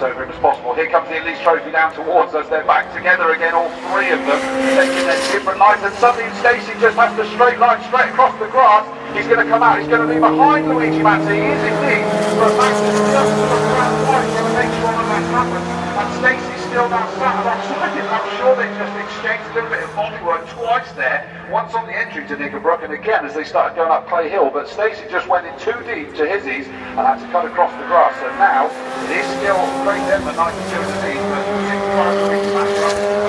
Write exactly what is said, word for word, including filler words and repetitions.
over him as possible. Here comes the Elise trophy down towards us. They're back together again, all three of them, taking their different lines, and suddenly Stacey just has to straight line straight across the grass. He's going to come out, he's going to be behind Luigi Manzi, he is indeed, but Max is just to look around twice to make sure that that happens, and Stacey's still now sat alongside him. I'm sure they just exchanged a little bit of body work twice there, once on the entry to Knickerbrook and again as they started going up Clay Hill, but Stacey just went in too deep to Hizzies and had to cut across the grass. So now it is still Craig Denver ninety-two in the lead, but sixty-five to six match up.